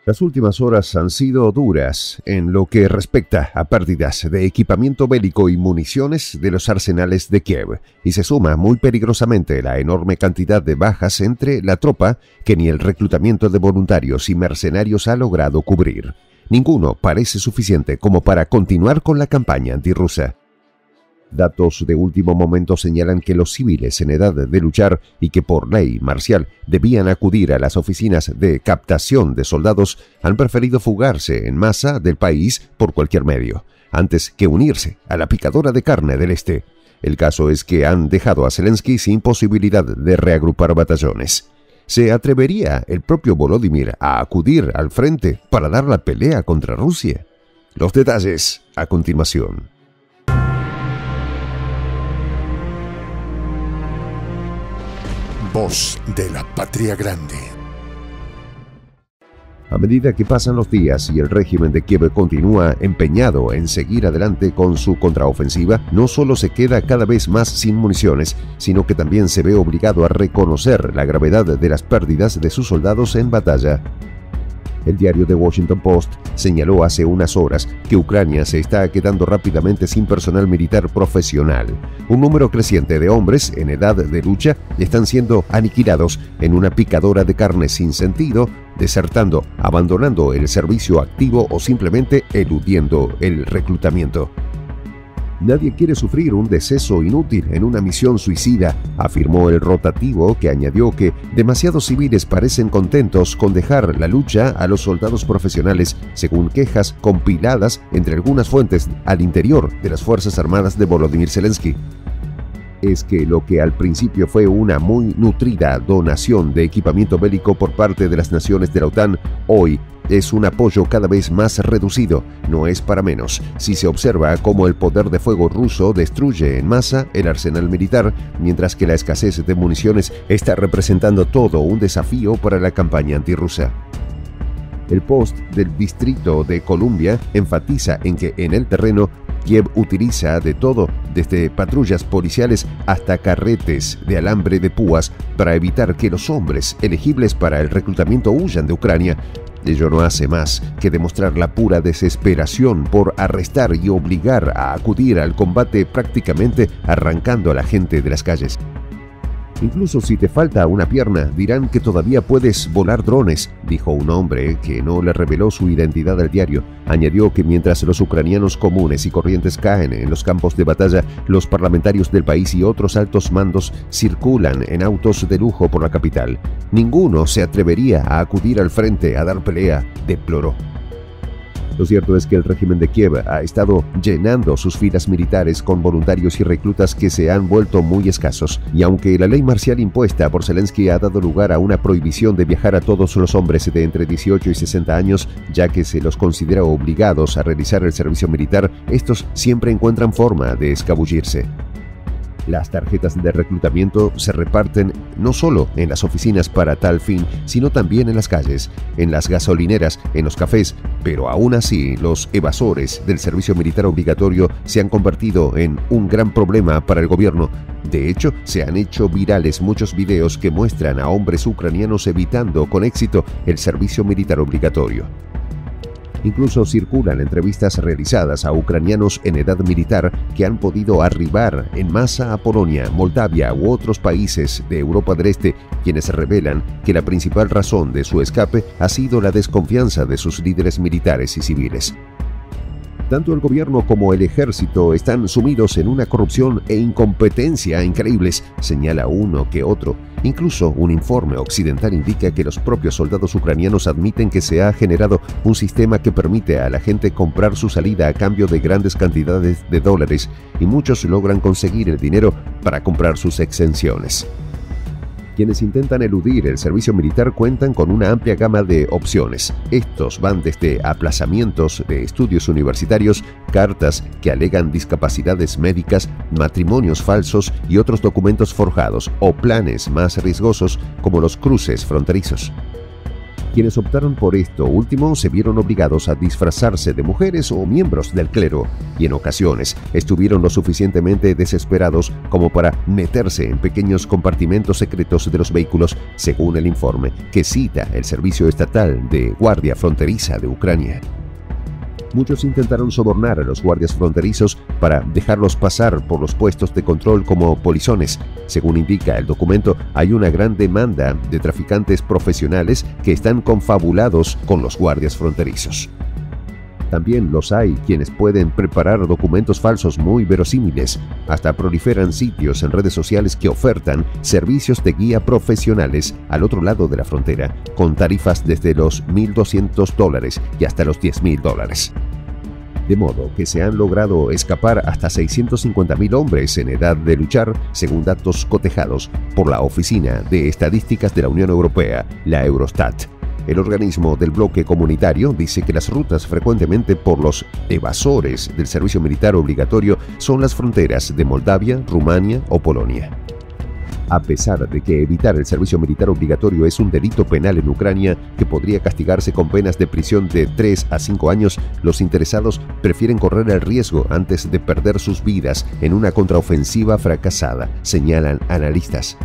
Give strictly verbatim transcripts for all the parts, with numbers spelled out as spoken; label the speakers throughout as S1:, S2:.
S1: Las últimas horas han sido duras en lo que respecta a pérdidas de equipamiento bélico y municiones de los arsenales de Kiev, y se suma muy peligrosamente la enorme cantidad de bajas entre la tropa que ni el reclutamiento de voluntarios y mercenarios ha logrado cubrir. Ninguno parece suficiente como para continuar con la campaña antirrusa. Datos de último momento señalan que los civiles en edad de luchar y que por ley marcial debían acudir a las oficinas de captación de soldados han preferido fugarse en masa del país por cualquier medio, antes que unirse a la picadora de carne del este. El caso es que han dejado a Zelensky sin posibilidad de reagrupar batallones. ¿Se atrevería el propio Volodymyr a acudir al frente para dar la pelea contra Rusia? Los detalles a continuación.
S2: Voz de la Patria Grande.
S1: A medida que pasan los días y el régimen de Kiev continúa empeñado en seguir adelante con su contraofensiva, no solo se queda cada vez más sin municiones, sino que también se ve obligado a reconocer la gravedad de las pérdidas de sus soldados en batalla. El diario The Washington Post señaló hace unas horas que Ucrania se está quedando rápidamente sin personal militar profesional. Un número creciente de hombres en edad de lucha están siendo aniquilados en una picadora de carne sin sentido, desertando, abandonando el servicio activo o simplemente eludiendo el reclutamiento. Nadie quiere sufrir un deceso inútil en una misión suicida, afirmó el rotativo, que añadió que demasiados civiles parecen contentos con dejar la lucha a los soldados profesionales, según quejas compiladas entre algunas fuentes al interior de las Fuerzas Armadas de Volodymyr Zelensky. Es que lo que al principio fue una muy nutrida donación de equipamiento bélico por parte de las naciones de la OTAN, hoy es un apoyo cada vez más reducido. No es para menos si se observa cómo el poder de fuego ruso destruye en masa el arsenal militar, mientras que la escasez de municiones está representando todo un desafío para la campaña antirrusa. El Post del Distrito de Columbia enfatiza en que en el terreno Kiev utiliza de todo, desde patrullas policiales hasta carretes de alambre de púas, para evitar que los hombres elegibles para el reclutamiento huyan de Ucrania. Ello no hace más que demostrar la pura desesperación por arrestar y obligar a acudir al combate, prácticamente arrancando a la gente de las calles. Incluso si te falta una pierna, dirán que todavía puedes volar drones, dijo un hombre que no le reveló su identidad al diario. Añadió que mientras los ucranianos comunes y corrientes caen en los campos de batalla, los parlamentarios del país y otros altos mandos circulan en autos de lujo por la capital. Ninguno se atrevería a acudir al frente a dar pelea, deploró. Lo cierto es que el régimen de Kiev ha estado llenando sus filas militares con voluntarios y reclutas que se han vuelto muy escasos, y aunque la ley marcial impuesta por Zelensky ha dado lugar a una prohibición de viajar a todos los hombres de entre dieciocho y sesenta años, ya que se los considera obligados a realizar el servicio militar, estos siempre encuentran forma de escabullirse. Las tarjetas de reclutamiento se reparten no solo en las oficinas para tal fin, sino también en las calles, en las gasolineras, en los cafés, pero aún así los evasores del servicio militar obligatorio se han convertido en un gran problema para el gobierno. De hecho, se han hecho virales muchos videos que muestran a hombres ucranianos evitando con éxito el servicio militar obligatorio. Incluso circulan entrevistas realizadas a ucranianos en edad militar que han podido arribar en masa a Polonia, Moldavia u otros países de Europa del Este, quienes revelan que la principal razón de su escape ha sido la desconfianza de sus líderes militares y civiles. Tanto el gobierno como el ejército están sumidos en una corrupción e incompetencia increíbles, señala uno que otro. Incluso un informe occidental indica que los propios soldados ucranianos admiten que se ha generado un sistema que permite a la gente comprar su salida a cambio de grandes cantidades de dólares, y muchos logran conseguir el dinero para comprar sus exenciones. Quienes intentan eludir el servicio militar cuentan con una amplia gama de opciones. Estos van desde aplazamientos de estudios universitarios, cartas que alegan discapacidades médicas, matrimonios falsos y otros documentos forjados, o planes más riesgosos como los cruces fronterizos. Quienes optaron por esto último se vieron obligados a disfrazarse de mujeres o miembros del clero y en ocasiones estuvieron lo suficientemente desesperados como para meterse en pequeños compartimentos secretos de los vehículos, según el informe que cita el Servicio Estatal de Guardia Fronteriza de Ucrania. Muchos intentaron sobornar a los guardias fronterizos para dejarlos pasar por los puestos de control como polizones. Según indica el documento, hay una gran demanda de traficantes profesionales que están confabulados con los guardias fronterizos. También los hay quienes pueden preparar documentos falsos muy verosímiles. Hasta proliferan sitios en redes sociales que ofertan servicios de guía profesionales al otro lado de la frontera, con tarifas desde los mil doscientos dólares y hasta los diez mil dólares. De modo que se han logrado escapar hasta seiscientos cincuenta mil hombres en edad de luchar, según datos cotejados por la Oficina de Estadísticas de la Unión Europea, la Eurostat. El organismo del bloque comunitario dice que las rutas frecuentemente por los evasores del servicio militar obligatorio son las fronteras de Moldavia, Rumania o Polonia. A pesar de que evitar el servicio militar obligatorio es un delito penal en Ucrania que podría castigarse con penas de prisión de tres a cinco años, los interesados prefieren correr el riesgo antes de perder sus vidas en una contraofensiva fracasada, señalan analistas.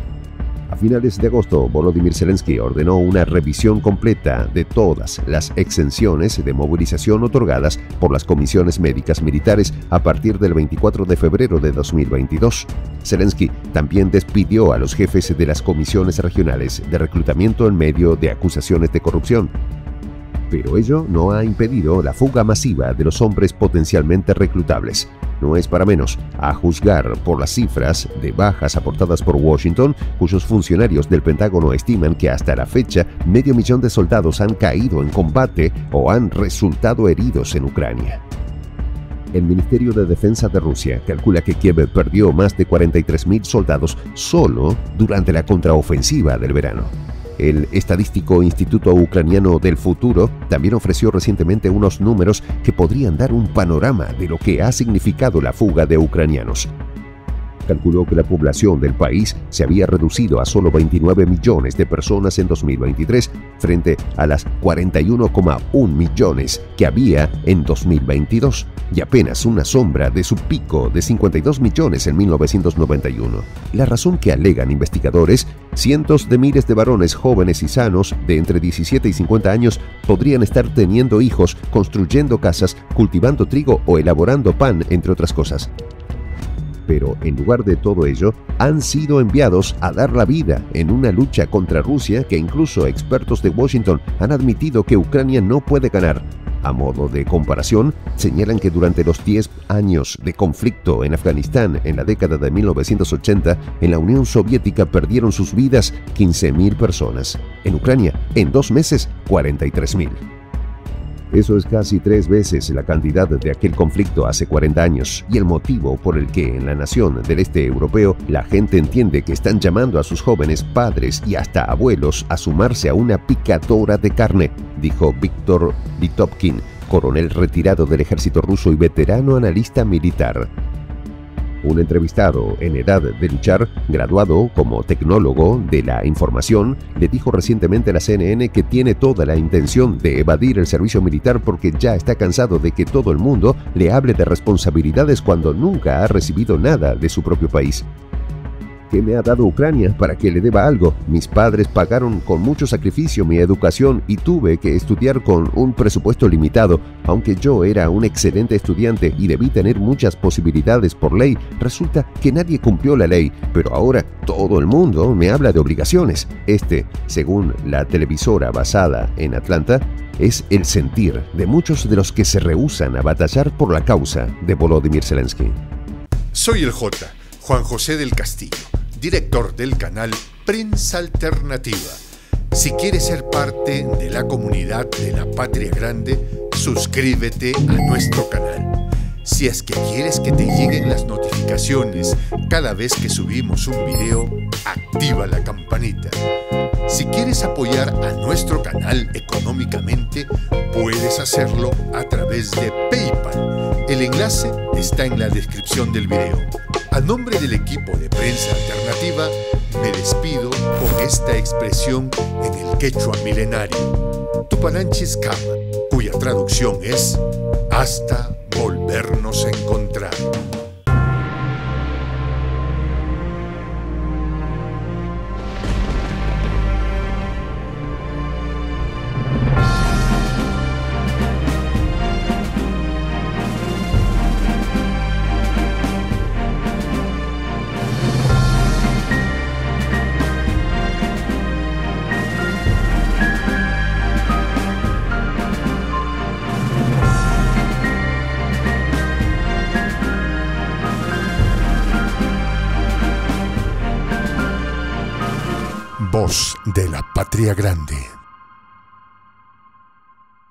S1: A finales de agosto, Volodymyr Zelensky ordenó una revisión completa de todas las exenciones de movilización otorgadas por las comisiones médicas militares a partir del veinticuatro de febrero de dos mil veintidós. Zelensky también despidió a los jefes de las comisiones regionales de reclutamiento en medio de acusaciones de corrupción. Pero ello no ha impedido la fuga masiva de los hombres potencialmente reclutables. No es para menos, a juzgar por las cifras de bajas aportadas por Washington, cuyos funcionarios del Pentágono estiman que hasta la fecha medio millón de soldados han caído en combate o han resultado heridos en Ucrania. El Ministerio de Defensa de Rusia calcula que Kiev perdió más de cuarenta y tres mil soldados solo durante la contraofensiva del verano. El estadístico Instituto Ucraniano del Futuro también ofreció recientemente unos números que podrían dar un panorama de lo que ha significado la fuga de ucranianos. Calculó que la población del país se había reducido a solo veintinueve millones de personas en dos mil veintitrés frente a las cuarenta y uno coma uno millones que había en dos mil veintidós y apenas una sombra de su pico de cincuenta y dos millones en mil novecientos noventa y uno. La razón que alegan investigadores, cientos de miles de varones jóvenes y sanos de entre diecisiete y cincuenta años podrían estar teniendo hijos, construyendo casas, cultivando trigo o elaborando pan, entre otras cosas. Pero en lugar de todo ello, han sido enviados a dar la vida en una lucha contra Rusia que incluso expertos de Washington han admitido que Ucrania no puede ganar. A modo de comparación, señalan que durante los diez años de conflicto en Afganistán en la década de mil novecientos ochenta, en la Unión Soviética perdieron sus vidas quince mil personas. En Ucrania, en dos meses, cuarenta y tres mil. Eso es casi tres veces la cantidad de aquel conflicto hace cuarenta años y el motivo por el que en la nación del este europeo la gente entiende que están llamando a sus jóvenes padres y hasta abuelos a sumarse a una picadora de carne, dijo Víctor Litovkin, coronel retirado del ejército ruso y veterano analista militar. Un entrevistado en edad de luchar, graduado como tecnólogo de la información, le dijo recientemente a la C N N que tiene toda la intención de evadir el servicio militar porque ya está cansado de que todo el mundo le hable de responsabilidades cuando nunca ha recibido nada de su propio país. ¿Qué me ha dado Ucrania para que le deba algo? Mis padres pagaron con mucho sacrificio mi educación y tuve que estudiar con un presupuesto limitado. Aunque yo era un excelente estudiante y debí tener muchas posibilidades por ley, resulta que nadie cumplió la ley, pero ahora todo el mundo me habla de obligaciones. Este, según la televisora basada en Atlanta, es el sentir de muchos de los que se rehúsan a batallar por la causa de Volodymyr Zelensky.
S2: Soy el J, Juan José del Castillo, director del canal Prensa Alternativa. Si quieres ser parte de la comunidad de la Patria Grande, suscríbete a nuestro canal. Si es que quieres que te lleguen las notificaciones cada vez que subimos un video, activa la campanita. Si quieres apoyar a nuestro canal económicamente, puedes hacerlo a través de PayPal. El enlace está en la descripción del video. A nombre del equipo de Prensa Alternativa, me despido con esta expresión en el quechua milenario, Tupananchis Kama, cuya traducción es hasta volvernos a encontrar. Voz de la Patria Grande.